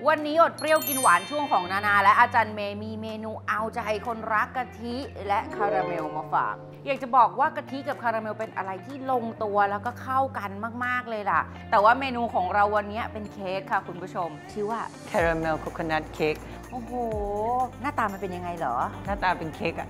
วันนี้อดเปรี้ยวกินหวานช่วงของนานาและอาจารย์เมย์มีเมนูเอาใจคนรักกะทิและคาราเมลมาฝากอยากจะบอกว่ากะทิกับคาราเมลเป็นอะไรที่ลงตัวแล้วก็เข้ากันมากๆเลยล่ะแต่ว่าเมนูของเราวันนี้เป็นเค้กค่ะคุณผู้ชมชื่อว่าคาราเมลโคโคนัทเค้กโอ้โหหน้าตามันเป็นยังไงเหรอหน้าตาเป็นเค้กอะ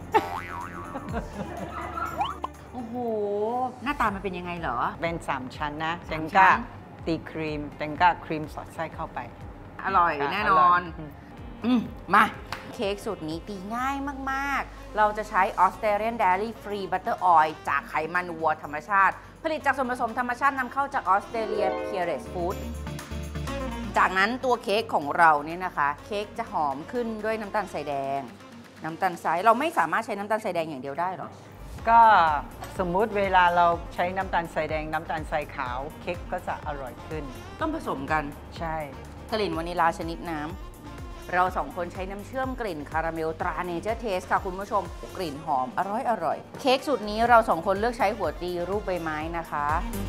โอ้โหหน้าตามันเป็นยังไงเหรอเป็น3ชั้นนะแตงก้าตีครีมแตงก้าครีมสอดไส้เข้าไปอร่อยแน่นอนมาเค้กสูตรนี้ตีง่ายมากๆเราจะใช้ Australian Dairy Free Butter Oil จากไขมันวัวธรรมชาติผลิตจากส่วนผสมธรรมชาตินำเข้าจากออสเตรเลีย Purest Food จากนั้นตัวเค้กของเราเนี่ยนะคะเค้กจะหอมขึ้นด้วยน้ำตาลทรายแดงน้ำตาลทรายเราไม่สามารถใช้น้ำตาลทรายแดงอย่างเดียวได้หรอก็สมมุติเวลาเราใช้น้ำตาลทรายแดงน้ำตาลทรายขาวเค้กก็จะอร่อยขึ้นต้องผสมกันใช่กลิ่นวานิลลาชนิดน้ำเรา2คนใช้น้ำเชื่อมกลิ่นคาราเมลตราเนเจอร์เทสค่ะคุณผู้ชมกลิ่นหอมอร่อยเค้กสูตรนี้เรา2คนเลือกใช้หัวตีรูปใบไม้นะคะ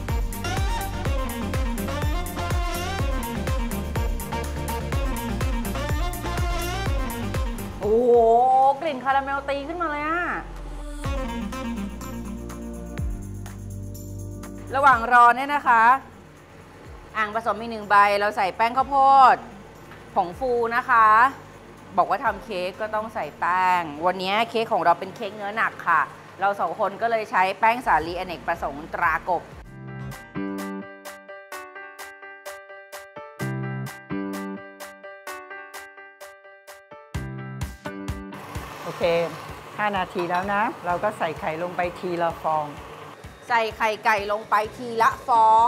โอ้โหกลิ่นคาราเมลตีขึ้นมาเลยอะระหว่างรอเนี่ยนะคะอ่างผสมมี1 ใบเราใส่แป้งข้าวโพดผงฟูนะคะบอกว่าทำเค้กก็ต้องใส่แป้งวันนี้เค้กของเราเป็นเค้กเนื้อหนักค่ะเรา2คนก็เลยใช้แป้งสาลีอเนกประสงค์ตรากบโอเค5 นาทีแล้วนะเราก็ใส่ไข่ลงไปทีละฟองใส่ไข่ไก่ลงไปทีละฟอง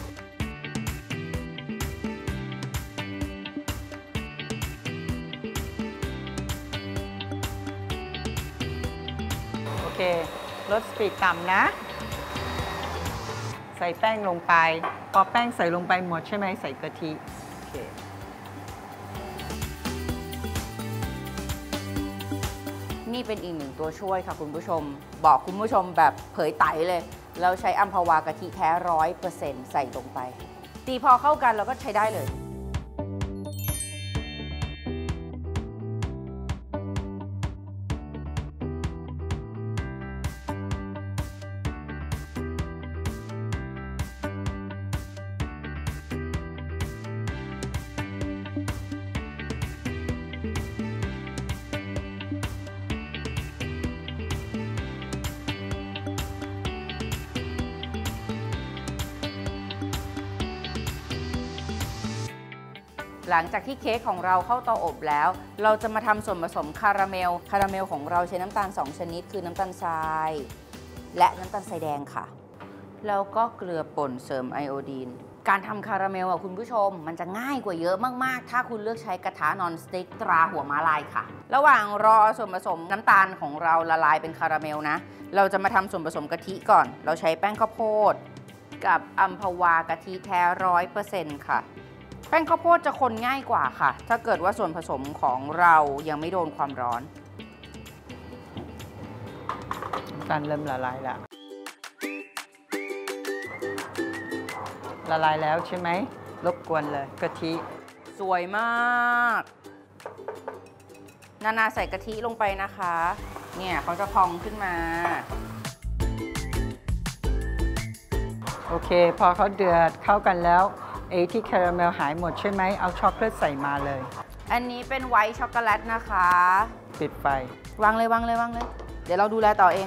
โอเคลดสปีดต่ำนะใส่แป้งลงไปพอแป้งใส่ลงไปหมดใช่ไหมใส่กะทิโอเคนี่เป็นอีก1 ตัวช่วยค่ะคุณผู้ชมบอกคุณผู้ชมแบบเผยไตเลยเราใช้อัมพวากะทิแท้ 100% ใส่ลงไปตีพอเข้ากันเราก็ใช้ได้เลยหลังจากที่เค้กของเราเข้าเตาอบแล้วเราจะมาทำส่วนผสมคาราเมลของเราใช้น้ำตาล2 ชนิดคือน้ำตาลทรายและน้ำตาลทรายแดงค่ะแล้วก็เกลือป่นเสริมไอโอดีนการทำคาราเมลคุณผู้ชมมันจะง่ายกว่าเยอะมากๆถ้าคุณเลือกใช้กระทะนอนสติ๊กตราหัวม้าลายค่ะระหว่างรอส่วนผสมน้ำตาลของเราละลายเป็นคาราเมลนะเราจะมาทำส่วนผสมกะทิก่อนเราใช้แป้งข้าวโพดกับอัมพวากะทิแท้ 100% ค่ะแป้งข้าวโพดจะคนง่ายกว่าค่ะถ้าเกิดว่าส่วนผสมของเรายังไม่โดนความร้อนน้ำตาลเริ่มละลายแล้วละลายแล้วใช่ไหมรบกวนเลยกะทิสวยมากนานาใส่กะทิลงไปนะคะเนี่ยเขาจะพองขึ้นมาโอเคพอเขาเดือดเข้ากันแล้วที่คาราเมลหายหมดใช่ไหมเอาช็อกโกแลตใส่มาเลยอันนี้เป็นไวท์ช็อกโกแลตนะคะปิดไฟวางเลยเดี๋ยวเราดูแลต่อเอง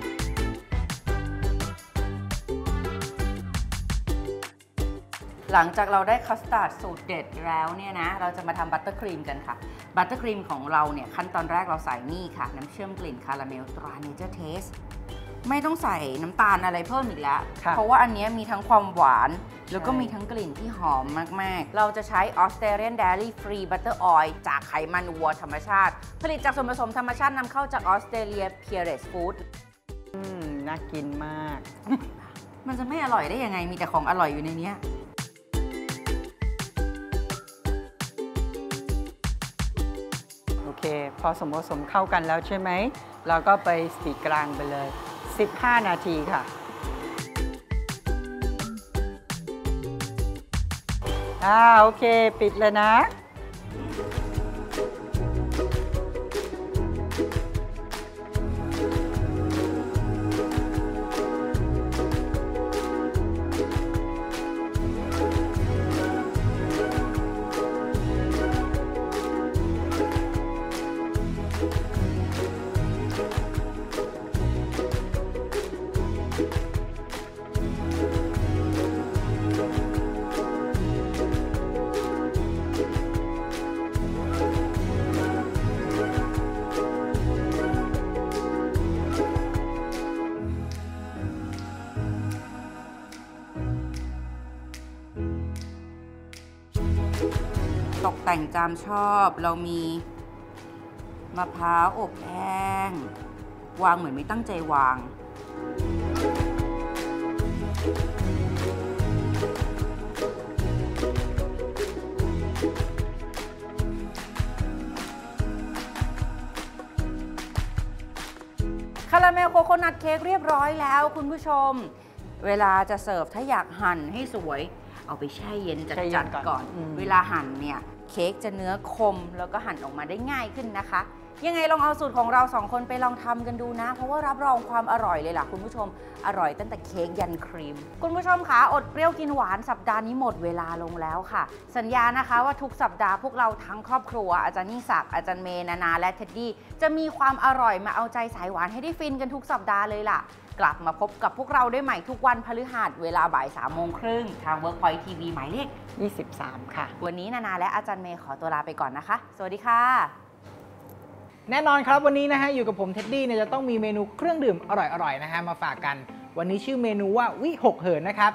หลังจากเราได้คัสตาร์ดสูตรเด็ดแล้วเนี่ยนะเราจะมาทำบัตเตอร์ครีมกันค่ะบัตเตอร์ครีมของเราเนี่ยขั้นตอนแรกเราใส่นี่ค่ะน้ำเชื่อมกลิ่นคาราเมลตราเนเจอร์เทสไม่ต้องใส่น้ำตาลอะไรเพิ่มอีกแล้วเพราะว่าอันนี้มีทั้งความหวานแล้วก็มีทั้งกลิ่นที่หอมมากๆเราจะใช้ Australian Dairy Free Butter Oil จากไขมันวัวธรรมชาติผลิตจากส่วนผสมธรรมชาตินำเข้าจากออสเตรเลีย Purest Food น่ากินมากมันจะไม่อร่อยได้ยังไงมีแต่ของอร่อยอยู่ในนี้โอเคพอส่วนผสมเข้ากันแล้วใช่ไหมเราก็ไปสปีดกลางไปเลย15 นาทีค่ะโอเคปิดเลยนะตกแต่งตามชอบเรามีมะพร้าวอบแห้งวางเหมือนไม่ตั้งใจวางคาราเมลโคโคนัทเค้กเรียบร้อยแล้วคุณผู้ชมเวลาจะเสิร์ฟถ้าอยากหั่นให้สวยเอาไปแช่เย็นจัดๆก่อนเวลาหั่นเนี่ยเค้กจะเนื้อคมแล้วก็หั่นออกมาได้ง่ายขึ้นนะคะยังไงลองเอาสูตรของเรา2คนไปลองทำกันดูนะเพราะว่ารับรองความอร่อยเลยล่ะคุณผู้ชมอร่อยตั้งแต่เค้กยันครีมคุณผู้ชมคะอดเปรี้ยวกินหวานสัปดาห์นี้หมดเวลาลงแล้วค่ะสัญญานะคะว่าทุกสัปดาห์พวกเราทั้งครอบครัวอาจารย์นิศักดิ์อาจารย์เมย์นานาและเท็ดดี้จะมีความอร่อยมาเอาใจสายหวานให้ได้ฟินกันทุกสัปดาห์เลยล่ะกลับมาพบกับพวกเราได้ใหม่ทุกวันพฤหัสเวลาบ่าย3:30ทาง Workpoint TV หมายเลข 23ค่ะวันนี้นานาและอาจารย์เมย์ขอตัวลาไปก่อนนะคะสวัสดีค่ะแน่นอนครับวันนี้นะฮะอยู่กับผมเท็ดดี้เนี่ยจะต้องมีเมนูเครื่องดื่มอร่อยๆนะฮะมาฝากกันวันนี้ชื่อเมนูว่าวิหกเหินนะครับ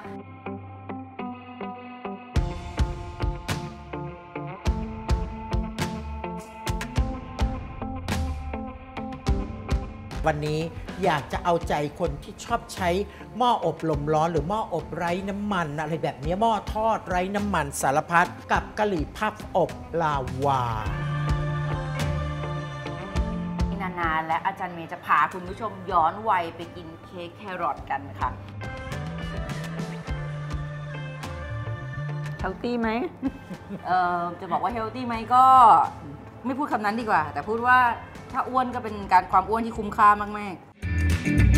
วันนี้อยากจะเอาใจคนที่ชอบใช้หม้ออบลมร้อนหรือหม้ออบไร้น้ำมันอะไรแบบนี้หม้อทอดไร้น้ำมันสารพัดกับกะหรี่พับอบลาวานานาและอาจารย์เมย์จะพาคุณผู้ชมย้อนวัยไปกินเค้กแครอทกันค่ะเฮลตี้ไหมจะบอกว่าเฮลตี้ไหมก็ไม่พูดคำนั้นดีกว่าแต่พูดว่าถ้าอ้วนก็เป็นการความอ้วนที่คุ้มค่ามากๆ